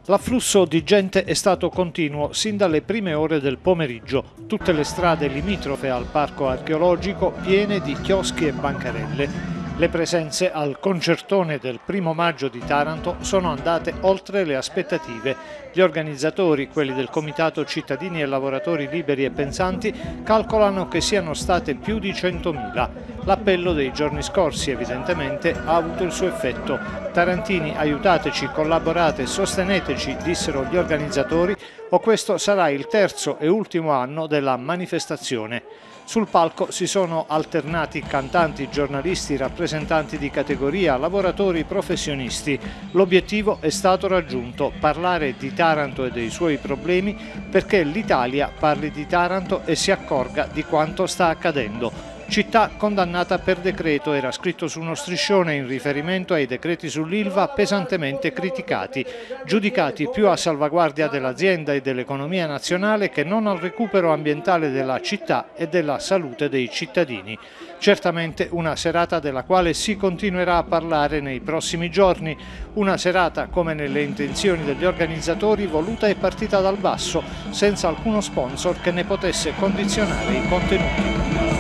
L'afflusso di gente è stato continuo sin dalle prime ore del pomeriggio. Tutte le strade limitrofe al parco archeologico piene di chioschi e bancarelle. Le presenze al concertone del 1° maggio di Taranto sono andate oltre le aspettative. Gli organizzatori, quelli del Comitato Cittadini e Lavoratori Liberi e Pensanti, calcolano che siano state più di 100.000. L'appello dei giorni scorsi evidentemente ha avuto il suo effetto. Tarantini, aiutateci, collaborate, sosteneteci, dissero gli organizzatori, o questo sarà il terzo e ultimo anno della manifestazione. Sul palco si sono alternati cantanti, giornalisti, rappresentanti di categoria, lavoratori, professionisti. L'obiettivo è stato raggiunto: parlare di Taranto e dei suoi problemi, perché l'Italia parli di Taranto e si accorga di quanto sta accadendo. Città condannata per decreto, era scritto su uno striscione in riferimento ai decreti sull'Ilva pesantemente criticati, giudicati più a salvaguardia dell'azienda e dell'economia nazionale che non al recupero ambientale della città e della salute dei cittadini. Certamente una serata della quale si continuerà a parlare nei prossimi giorni, una serata, come nelle intenzioni degli organizzatori, voluta e partita dal basso, senza alcuno sponsor che ne potesse condizionare i contenuti.